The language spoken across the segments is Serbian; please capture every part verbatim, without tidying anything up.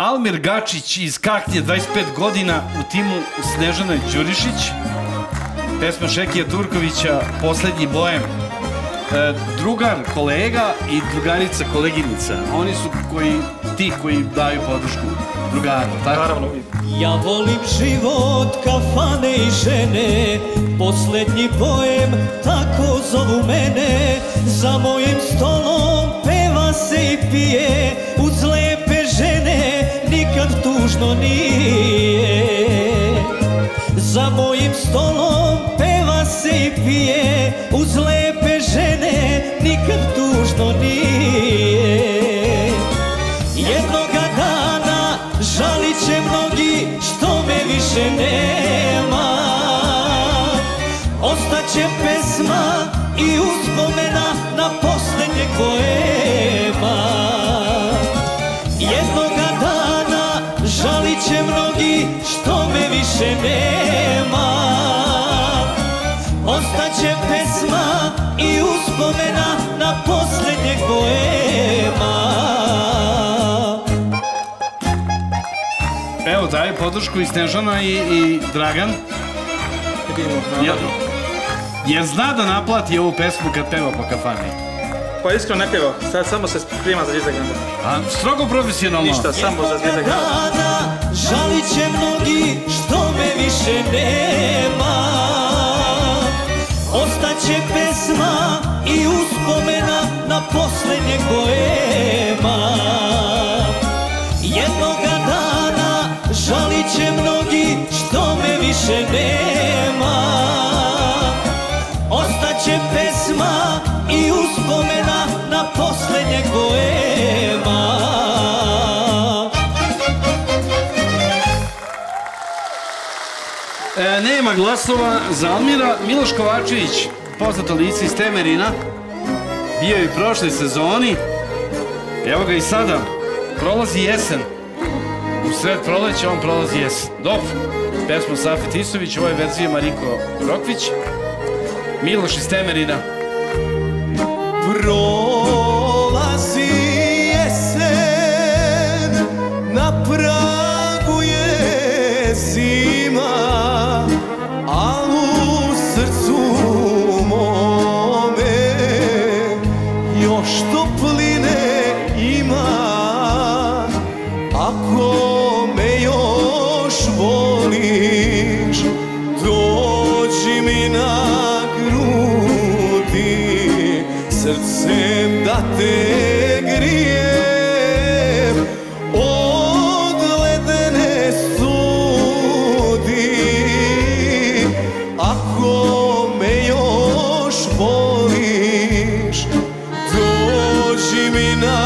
Almir Gačić iz Kaknje, dvadeset pet godina, u timu Snežana Đurišić. Pesma Šekija Turkovića, Poslednji bojem. Drugar, kolega i drugarica, koleginica. Oni su ti koji daju podršku drugaru, tako? Ja volim život, kafane i žene, poslednji pojem, tako zovu mene. Za mojim stolom peva se i pije, uz lepe žene nikad tužno nije. Za mojim stolom peva se i pije, uz lepe žene nikad tužno nije. Jednoga dana žalit će mnogi što me više nema, ostaće pesma i uspomena na poslednjeg poema. Jednoga dana žalit će mnogi što me više nema, ostaće pesma i uspomena na poslednjeg poema. Evo, daju podršku i Snežana i Dragan. Jer zna da naplati ovu pesmu kad peva po kafani? Pa iskreno ne peva, sad samo se prima za Zvijezda Granda. A, strogo profesionalno? Ništa, samo za Zvijezda Granda. Jednoga dana žalit će mnogi što me više nema, ostaće pesma i uspomena na poslednjeg poema. Jednoga dana žalit će mnogi što me više nema, ostaće pesma i uspomena na poslednjeg poema. Nema glasova za Almira. Miloš Kovačević, poznato lice iz Temerina, bio je i prošle sezoni. Evo ga i sada. Prolazi jesen. U sred proleća on prolazi jesen. Dobro. Pesma Safet Isović, ovo je verzija Mariko Rokvić. Miloš iz Temerina. Prolazi jesen, na pragu je zima, a u srcu mome još topline ima. Ako me još voliš, dođi mi na grudi, srcem da te grijem od ledene studi. Ako me još voliš, dođi mi na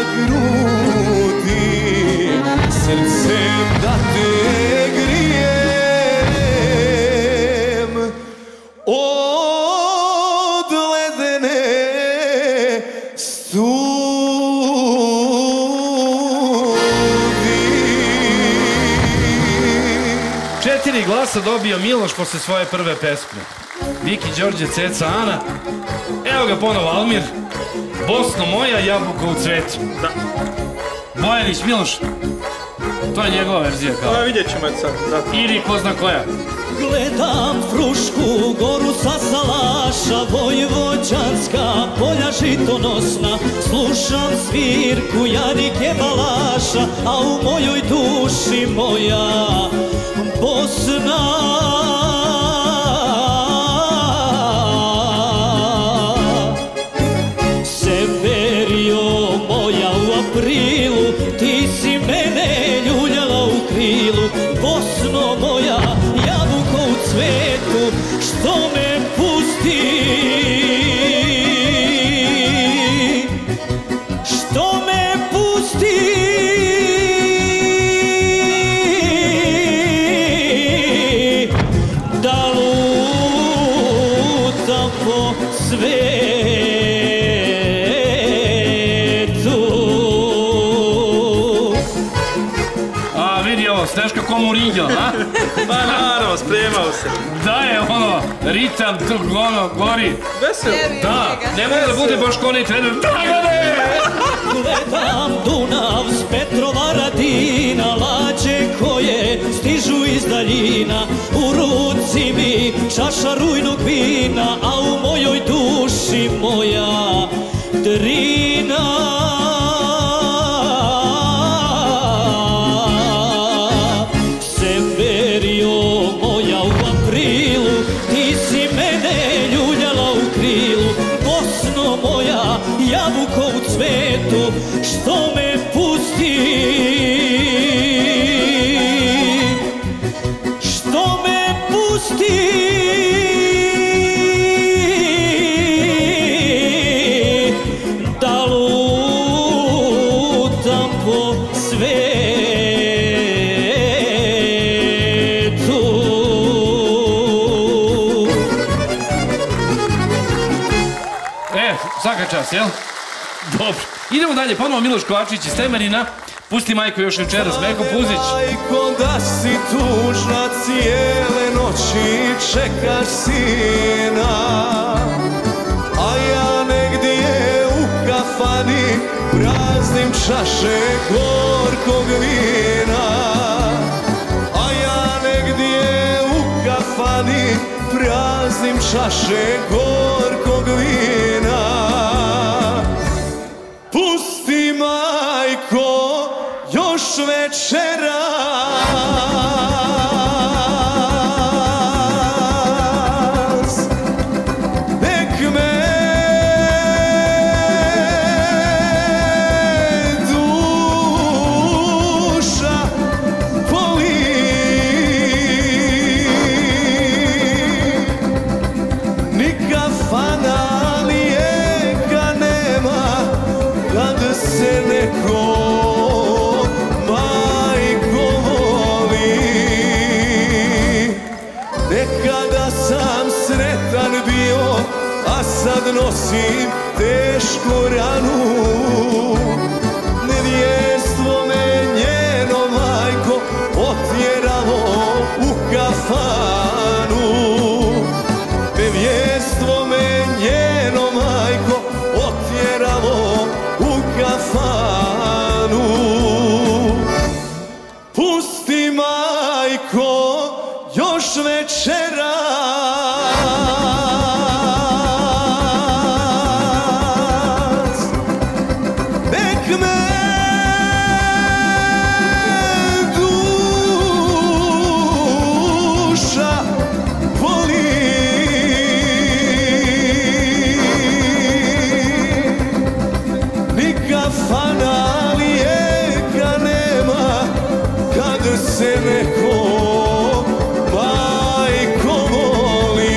grudi, srcem da te grijem od ledene studi. Četiri glasa dobio Miloš posle svoje prve pesme. Viki, Đorđe, Ceca, Ana. Evo ga ponovo Almir. Bosno moja, jabuka u cvetu. Da. Bojanić, Miloš. To je njegova verzija kao. Pa vidjet ćemo je sad, da. Ili ko zna koja. Gledam Frušku goru sa salaša, vojvođanska polja žitonosna, slušam svirku Janike Balaša, a u mojoj duši moja Bosna. Severio moja u aprilu, ti si mene ljuljala u krilu. Bosno moja, jabuko u cvetu, što me pusti, što me pusti. Da lutam po svetu. A vidi ovo, Sneška ko Murinjo, a? Pa naravno, spremao se. Da je ono, ritam, ono, gori. Veselo. Da, ne mogu da bude baš koni trener. Dragane! Gledam Dunav s Petrova Radina, lađe koje stižu iz daljina. U ruci mi čaša rujnog vina, a u mojoj duši moja Drina. Severio moja u aprilu, ti si mene ljuljala u krilu. Bosno moja, jabuko u cvetu, što me pusti, što me pusti. Da lutam po svetu. E, svaka čast, jel? Dobro. Idemo dalje, ponovo Miloš Kovačević iz Temerina. Pusti majko još večeras, Meko Puzić. Majko, da si tužna cijele noći, čekaš sina, a ja negdje u kafani praznim čaše gorkog vina. A ja negdje u kafani praznim čaše gorkog vina. Pusti majko još večeras, nek me duša boli. Ni kafana, ni lijeka nema kad se neko majko voli. Nekada sam sretan bio, a sad nosim tešku ranu. Nevjestvo me njeno majko otjeralo u kafanu. Nevjestvo me njeno majko otjeralo u kafanu. Pusti majko još večeras, nek me duša boli. Ni kafana, lijeka nema kad se neko majko voli.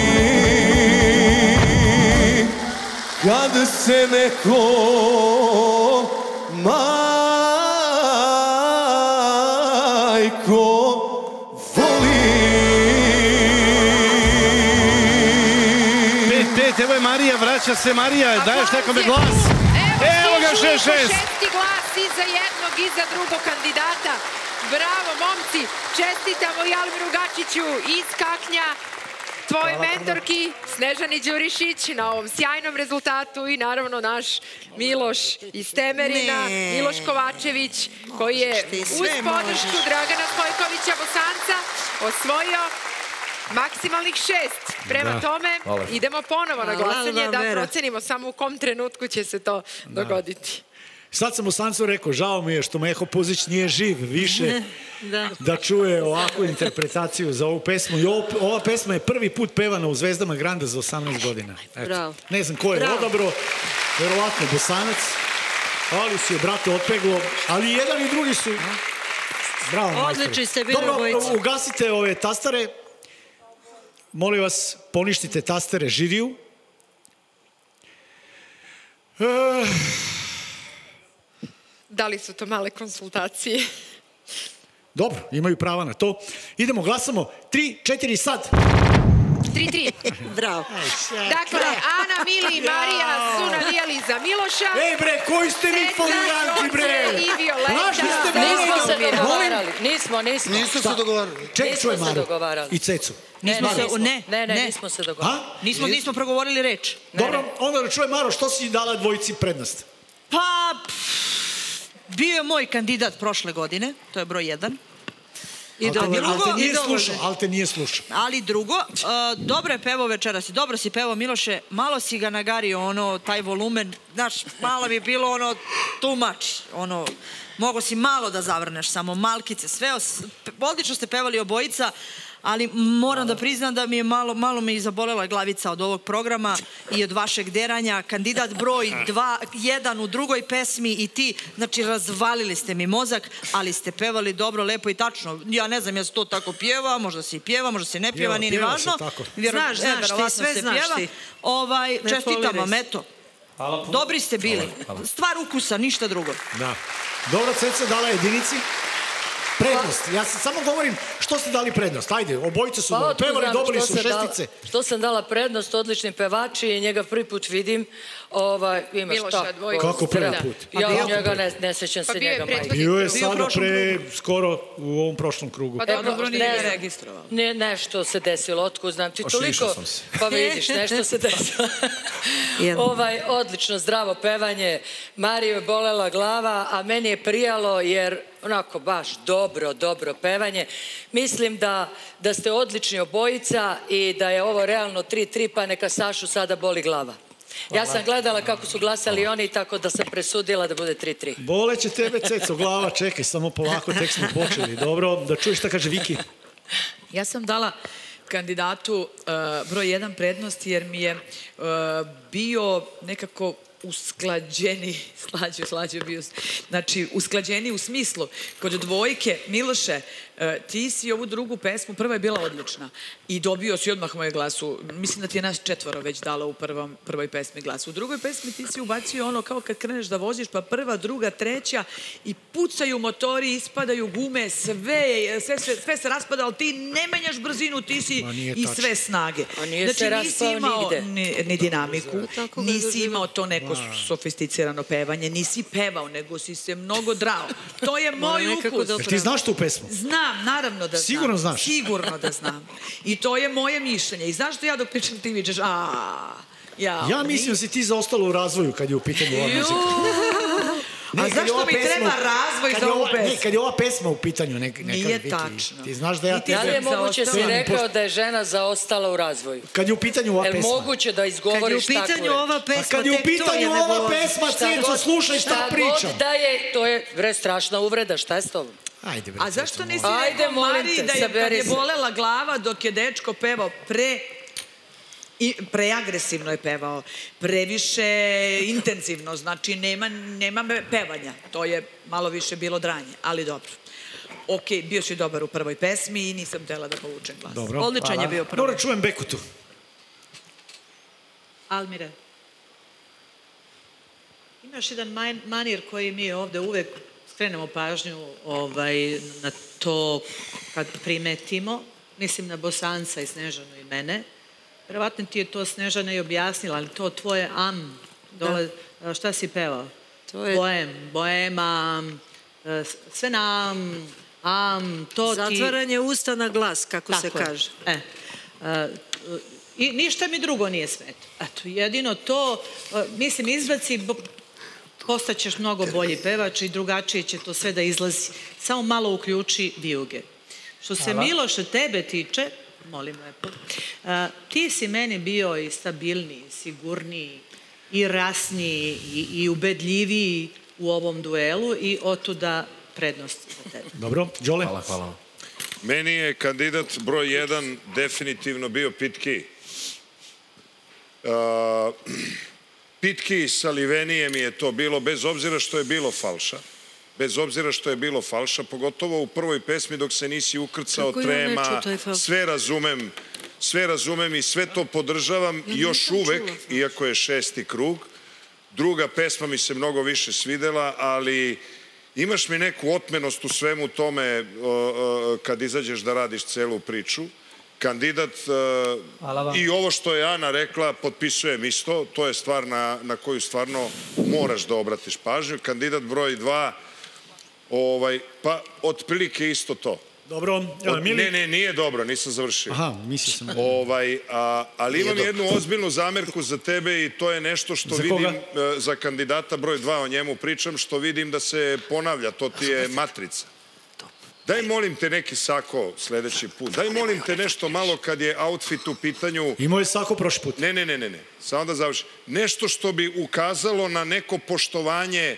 Kad se neko majko voli. Pet, pet, evo je Marija, vraća se Marija, daješ nekome glas. Evo ga, šest, šest. Šesti glas i za jednog i za drugog kandidata. Bravo, momci, čestitamo i Almiru Gačiću iz Kaknja, tvojoj mentorki Snežani Đurišić na ovom sjajnom rezultatu i naravno naš Miloš iz Temerina, Miloš Kovačević, koji je uz podršku Dragana Stojkovića Bosanca osvojio maksimalnih šest. Prema tome, idemo ponovo na glasanje da procenimo samo u kom trenutku će se to dogoditi. Sad sam u Sancu rekao, žao mi je što Meho Puzić nije živ više da čuje ovakvu interpretaciju za ovu pesmu. I ova pesma je prvi put pevana u Zvezdama Granda za osamnaest godina. Ne znam ko je odabro, verovatno Bosanac, ali si je, brate, otpeglo, ali jedan i drugi su... Bravo, majstori. Odlični ste bili obojica. Dobro, ugasite ove tastare. Molim vas, poništite tastare žiriju. Da li su to male konsultacije? Dobro, imaju prava na to. Idemo, glasamo. Tri, četiri, sad. tri tri. Bravo. Dakle, Ana, Mili i Marija su navijali za Miloša. Ej bre, koji ste vi foliranti bre? Ceca, i Violeta. Našli ste me. Nismo se Molim? dogovarali. Nismo, nismo. Nisu se dogovarali. Čekaj, Nismo čuj se Maru. dogovarali. I Cecu. Ne, Nismo ne, se- nismo. ne, Ne, ne, ne. nismo se dogovarali. A? Nismo, nismo progovorili reč. Dobro, onda da čujem Maro, što si dala dvojici prednost? Pa, pff, bio je moj kandidat prošle godine, to je broj jedan. I Ali te, dobro, ali te i nije dobro. slušao, ali te nije slušao. Ali drugo, uh, dobro je pevao večeras, dobro si pevao Miloše, malo si ga nagario, ono, taj volumen, znaš, malo mi je bilo ono, too much, ono, mogo si malo da zavrneš, samo malkice, sve, os, pe- odlično ste pevali obojica, ali moram da priznam da mi je malo, malo me i zabolela glavica od ovog programa i od vašeg deranja. Kandidat broj dva, jedan u drugoj pesmi i ti, znači razvalili ste mi mozak, ali ste pevali dobro, lepo i tačno. Ja ne znam, ja se to tako pjeva, možda se i pjeva, možda se ne pjeva, Pjeva, nije ni pjeva se važno. tako. Vjero- Znaš, znaš e, ti, verovatno sve se znaš pjeva. ti. Ovaj, Ne čestitam foliraj vam, se. eto. Dobri ste bili. Stvar ukusa, ništa drugo. Da. Dobro, Ceca dala jedinici. Prednost. Ja se samo govorim što ste dali prednost. Ajde, obojice su Pa dobro otkud pevali, znam dobili što su sam dala- šestice. Što sam dala prednost, odlični pevači i njega prvi put vidim. Ovaj, imaš Miloša, tako. dvojku. Kako prvi Da. put? Ja Kako od njega prvi? ne, ne sećam Pa se bio je njega, majke. prethodni. Bio je Bio u sada prošlom pre, skoro u ovom prošlom krugu. Pa dobro, Dobro, Ne nije znam. registrovao. Ne, nešto se desilo, otkud znam ti Ošišao toliko, sam se. pa vidiš, nešto se desilo. Jedno. ovaj, odlično, zdravo pevanje, Mariju je bolela glava, a meni je prijalo jer onako baš dobro, dobro pevanje. Mislim da, da ste odlični obojica i da je ovo realno tri tri, pa neka Sašu sada boli glava. Ja sam gledala kako su glasali oni, tako da sam presudila da bude tri tri. Boleće tebe, Ceco, glava, čekaj, samo polako, tek smo počeli. Dobro, da čuješ šta kaže Viki. Ja sam dala kandidatu uh, broj jedan prednost jer mi je uh, bio nekako usklađeni, slađe, slađe bio, znači usklađeni u smislu, kod dvojke, Miloše, e, ti si ovu drugu pesmu, prva je bila odlična i dobio si odmah moje glasu, mislim da ti je nas četvoro već dalo u prvom, prvoj pesmi glasu. U drugoj pesmi ti si ubacio ono kao kad kreneš da voziš, pa prva, druga, treća i pucaju motori, ispadaju gume, sve, sve, sve, sve se raspada, ali ti ne menjaš brzinu, ti si Ma nije i tačno. sve snage. A nije se Znači nisi raspao imao nigde. ni, ni dinamiku, Tako ga nisi doživim. imao to neko sofisticirano pevanje, nisi pevao, nego si se mnogo drao. To je moj nekako ukus. da Jer ti znaš tu pesmu? Znam, naravno da znam. Sigurno znaš? Sigurno da znam. I to je moje mišljenje. I znaš što ja dok pričam ti vičeš, a ja, Ja mislim da si ti zaostala u razvoju kad je u pitanju ova muzika. A kad je zašto ova mi pesma- treba razvoj kad za je ovu ova- Ne, pesmu? kad je ova pesma u pitanju, neka, neka Nije Viki, tačno. Ti znaš da ja Niti Da li je tebe... moguće, si zaostala. rekao da je žena zaostala u razvoju? Kad je u pitanju ova Je li pesma. moguće da Kad je u izgovoriš takvu pitanju reč? ova Pa pesma, kad je u tek to je pitanju ova nebuloza. pesma, Šta Ceco, god- slušaj šta šta pričam. god da je, to je bre strašna uvreda, šta je s tobom? Ajde, bre, A zašto Ceco, nisi Ajde, rekao molim Mariji te, da je, kad saberi je se. bolela glava dok je dečko pevao pre i preagresivno je pevao, previše intenzivno, znači nema, nema pevanja, to je malo više bilo dranje, ali dobro. Ok, bio si dobar u prvoj pesmi i nisam htjela da povučem glas. Dobro. Odličan je bio prvi. Dobro, čujem Bekutu. Almire, imaš jedan man- manir koji mi ovde uvek skrenemo pažnju ovaj, na to kad primetimo, mislim na Bosanca i Snežanu i mene. Verovatno ti je to Snežana i objasnila, ali to tvoje am, dole, šta si pevao? To je- Boem, boema, e, sve nam, am, to ti... Zatvaranje usta na glas, kako se Tako je. kaže. E, a, i ništa mi drugo nije sveto. Eto, jedino to, a, mislim, izbaci, bo- postaćeš mnogo bolji pevač i drugačije će to sve da izlazi. Samo malo uključi vijuge. Što se Miloše tebe tiče, molim lepo, a, ti si meni bio i stabilniji, sigurniji, i rasniji, i, i ubedljiviji u ovom duelu i otuda prednost za tebe. Dobro, Đole. Hvala, hvala vam. Meni je kandidat broj jedan definitivno bio Pitki. Uh, Pitki sa Livenijem je to bilo, bez obzira što je bilo falša. Bez obzira što je bilo falša, pogotovo u prvoj pesmi dok se nisi ukrcao, Kako ja ne trema, čuo taj falš? sve razumem, sve razumem i sve to podržavam još nisam uvek, čula falš. iako je šesti krug. Druga pesma mi se mnogo više svidela, ali imaš mi neku otmenost u svemu tome o, o, kad izađeš da radiš celu priču. kandidat i ovo što je Ana rekla, potpisujem isto, to je stvar na koju stvarno moraš da obratiš pažnju. Kandidat broj dva, pa otprilike isto to. Dobro, Mili? Ne, ne, nije dobro, nisam završio. Aha, mislio sam. Ali imam jednu ozbiljnu zamerku za tebe i to je nešto što vidim za kandidata broj dva, o njemu pričam, što vidim da se ponavlja, to ti je matrica. Daj molim te neki sako sledeći put, daj molim te nešto malo kad je outfit u pitanju. Imao je sako prošli put. Ne, ne, ne, ne, samo da završim. Nešto što bi ukazalo na neko poštovanje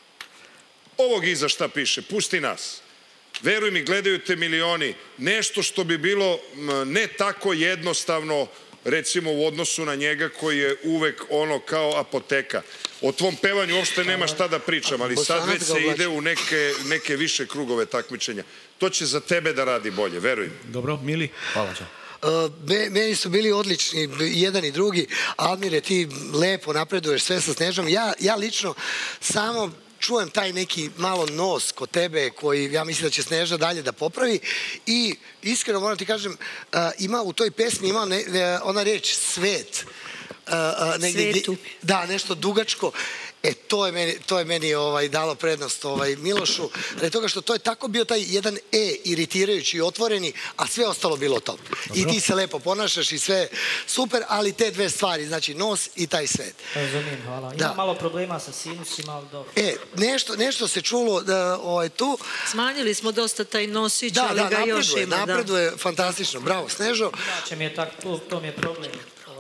ovog iza šta piše, pusti nas. Veruj mi, gledaju te milioni. Nešto što bi bilo ne tako jednostavno, recimo u odnosu na njega koji je uvek ono kao apoteka. O tvom pevanju uopšte nema šta da pričam, ali sad već se ide u neke više krugove takmičenja. To će za tebe da radi bolje, veruj mi. Dobro, Mili? Hvala, čao. Meni su bili odlični jedan i drugi. Almire, ti lepo napreduješ sve sa Snežom. Ja lično samo čujem taj neki malo nos kod tebe koji ja mislim da će Sneža dalje da popravi i iskreno moram ti kažem, ima u toj pesmi ima ona reč svet. Svetu. Da, nešto dugačko. E, to je meni dalo prednost Milošu, radi toga što to je tako bio taj jedan E iritirajući i otvoreni, a sve ostalo bilo top. I ti se lepo ponašaš i sve super, ali te dve stvari, znači nos i taj svet. Razumijem, hvala. Ima malo problema sa sinusima, ali dobro. E, nešto se čulo tu. Smanjili smo dosta taj nosić, ali ga još ima. Da, napreduje, fantastično. Bravo, Snežo. To mi je problem.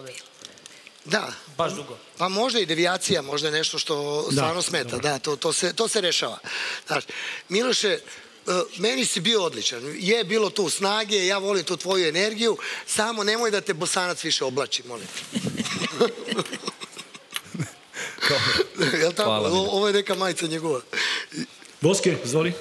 Da. Baš dugo. Pa možda i devijacija, možda je nešto što stvarno smeta. Da, to se rešava. Miloše, meni si bio odličan. Je bilo tu snage, ja volim tu tvoju energiju, samo nemoj da te Bosanac više oblači, molim. Jel tako? Ovo je neka majica njegova. Boske, zvoli.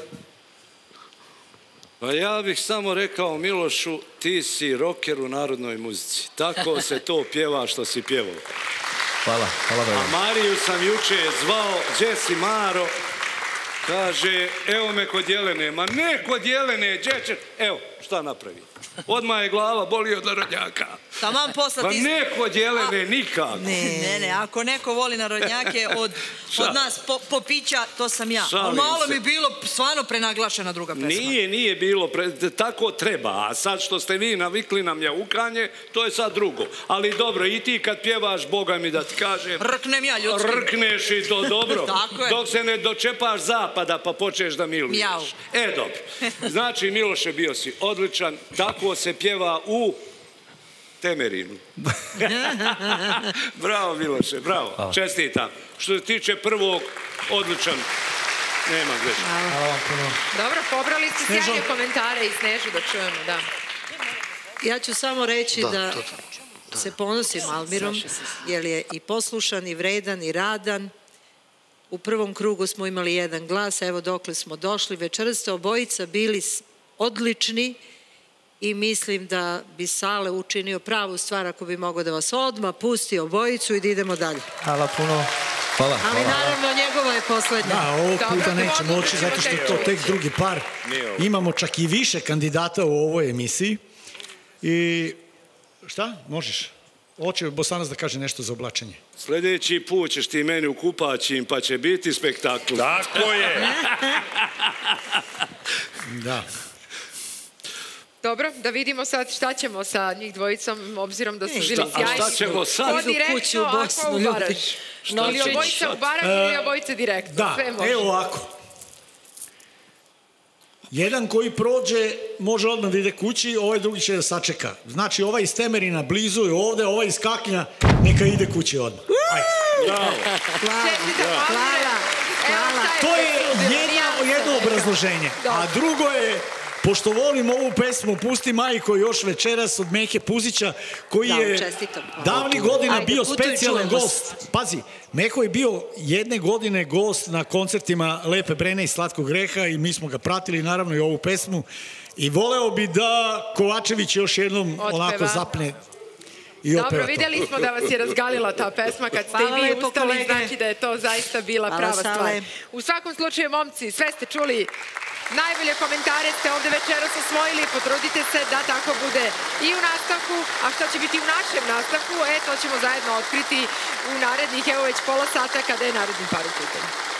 Pa ja bih samo rekao Milošu, ti si roker u narodnoj muzici. Tako se to pjeva što si pjevao. Hvala, hvala da je. A Mariju sam juče zvao, gdje si Maro? Kaže, evo me kod Jelene. Ma ne kod Jelene, gdje će... Evo, šta napravi? Odmah je glava boli od narodnjaka. Taman poslati... Pa ne kod Jelene, nikako. Ne, ne, ako neko voli narodnjake od nas popića, to sam ja. Ali malo mi bilo stvarno prenaglašena druga pesma. Nije, nije bilo, tako treba. A sad što ste vi navikli na mjaukanje, to je sad drugo. Ali dobro, i ti kad pjevaš, Boga mi da ti kažem... Rknem ja ljudski. Rkneš i to dobro. Tako je. Dok se ne dočepaš zapada pa počneš da miluješ. Mjau. E, dobro. Znači, Miloše, bio si odličan. Tako se pjeva u Temerinu. Bravo, Miloše, bravo. Čestitam. Što se tiče prvog, odličan. Nema greška. Dobro, pobrali ste sjajne komentare i Snežu da čujemo, da. Ja ću samo reći da se ponosim Almirom, jer je i poslušan, i vredan, i radan. U prvom krugu smo imali jedan glas, evo dokle smo došli. Večeras ste obojica bili odlični i mislim da bi Sale učinio pravu stvar ako bi mogao da vas odmah pusti obojicu i da idemo dalje. Hvala puno. Hvala. Ali naravno njegova je poslednja. Da, ovog puta neće moći zato što je to tek drugi par. Imamo čak i više kandidata u ovoj emisiji. I šta? Možeš? Hoće Bosanac da kaže nešto za oblačenje. Sljedeći put ćeš ti meni u kupaćim pa će biti spektakl. Tako je. Da. Dobro, da vidimo sad šta ćemo sa njih dvojicom, obzirom da su bili sjajni. A šta ćemo sad? Ko direktno, ako u Baraž. Ili obojica u Baraž, ili obojica direktno. Da, evo ovako. Jedan koji prođe može odmah da ide kući, ovaj drugi će da sačeka. Znači, ovaj iz Temerina blizu je ovde, ovaj iz Kaknja neka ide kući odmah. Bravo. To je jedno obrazloženje. A drugo je, pošto volim ovu pesmu, pusti Majko još večeras od Mehe Puzića, koji je davnih godina bio specijalan gost. Pazi, Meho je bio jedne godine gost na koncertima Lepe Brene i Slatkog greha i mi smo ga pratili, naravno i ovu pesmu. I voleo bi da Kovačević još jednom onako zapne i opeva to. Dobro, videli smo da vas je razgalila ta pesma kad ste i vi ustali, znači da je to zaista bila prava stvar. U svakom slučaju, momci, sve ste čuli. Najbolje komentare ste ovde večeras osvojili, potrudite se da tako bude i u nastavku, a što će biti u našem nastavku, e, to ćemo zajedno otkriti u narednih, evo već pola sata kada je naredni par u pitanju.